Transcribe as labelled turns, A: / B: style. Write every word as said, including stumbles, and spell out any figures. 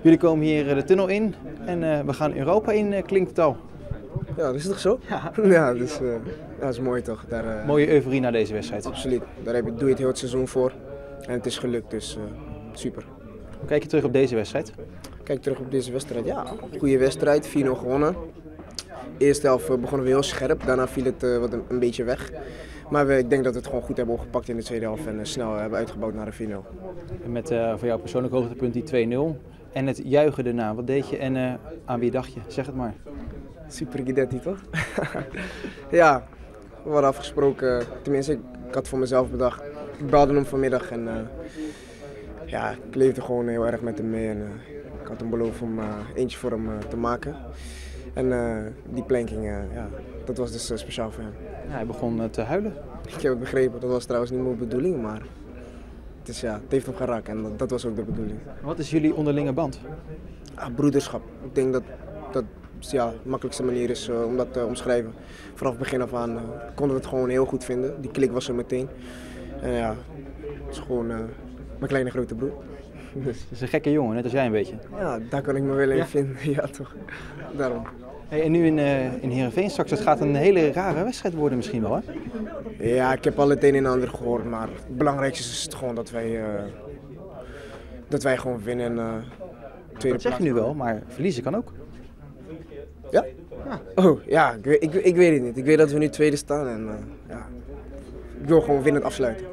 A: Jullie komen hier de tunnel in en uh, we gaan Europa in, uh, klinkt het al.
B: Ja, dat is toch zo?
A: Ja,
B: ja dus, uh, dat is mooi toch. Daar, uh,
A: Mooie euforie na deze wedstrijd.
B: Absoluut. Daar heb je, doe je het heel het seizoen voor en het is gelukt, dus uh, super.
A: Hoe kijk je terug op deze wedstrijd?
B: Kijk terug op deze wedstrijd, ja, goede wedstrijd, vier nul gewonnen. De eerste helft begonnen we heel scherp, daarna viel het uh, wat een, een beetje weg. Maar we, ik denk dat we het gewoon goed hebben opgepakt in de tweede helft en uh, snel hebben uitgebouwd naar de vier nul.
A: Met uh, voor jou persoonlijk hoogtepunt die twee nul en het juichen daarna. Wat deed je en uh, aan wie dacht je? Zeg het maar.
B: Super Guidetti toch? Ja, we hadden afgesproken, tenminste ik, ik had voor mezelf bedacht. Ik belde hem vanmiddag en uh, ja, ik leefde gewoon heel erg met hem mee. En, uh, ik had hem beloofd om uh, eentje voor hem uh, te maken. En uh, die planking, uh, ja, dat was dus uh, speciaal voor hem.
A: Ja, hij begon uh, te huilen.
B: Ik heb het begrepen, dat was trouwens niet mijn bedoeling, maar het, is, ja, het heeft hem geraakt en dat, dat was ook de bedoeling.
A: Wat is jullie onderlinge band?
B: Ah, broederschap. Ik denk dat dat ja, de makkelijkste manier is uh, om dat te uh, omschrijven. Vanaf het begin af aan uh, konden we het gewoon heel goed vinden. Die klik was er meteen. En ja, het is gewoon uh, mijn kleine grote broer.
A: Dus. Het is een gekke jongen, net als jij een beetje.
B: Ja, daar kan ik me wel in
A: ja?
B: vinden. Ja, toch. Daarom.
A: Hey, en nu in, uh, in Heerenveen straks, het gaat een hele rare wedstrijd worden misschien wel, hè?
B: Ja, ik heb al het een en ander gehoord, maar het belangrijkste is het gewoon dat wij, uh, dat wij gewoon winnen. Uh,
A: dat zeg je nu wel, maar verliezen kan ook.
B: Ja? ja. Oh, ja, ik, ik, ik weet het niet. Ik weet dat we nu tweede staan en uh, ja, ik wil gewoon winnend afsluiten.